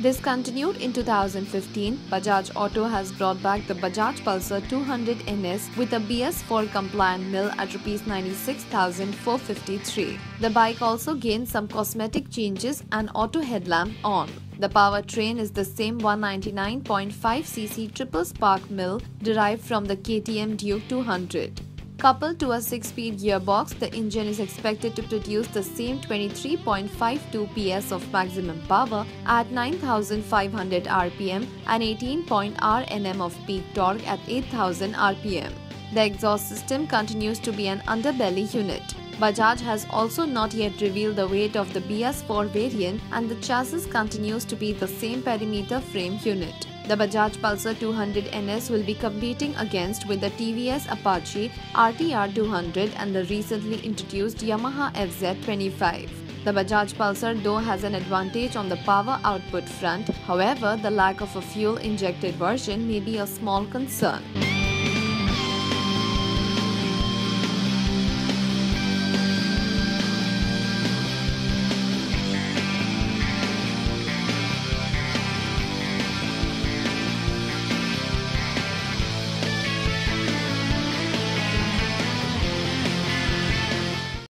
Discontinued in 2015, Bajaj Auto has brought back the Bajaj Pulsar 200 NS with a BS4 compliant mill at Rs 96,453. The bike also gained some cosmetic changes and auto headlamp on. The powertrain is the same 199.5cc triple spark mill derived from the KTM Duke 200. Coupled to a 6-speed gearbox, the engine is expected to produce the same 23.52 PS of maximum power at 9,500 rpm and 18 Nm of peak torque at 8,000 rpm. The exhaust system continues to be an underbelly unit. Bajaj has also not yet revealed the weight of the BS4 variant, and the chassis continues to be the same perimeter frame unit. The Bajaj Pulsar 200 NS will be competing against with the TVS Apache RTR 200 and the recently introduced Yamaha FZ25. The Bajaj Pulsar though has an advantage on the power output front. However, the lack of a fuel-injected version may be a small concern.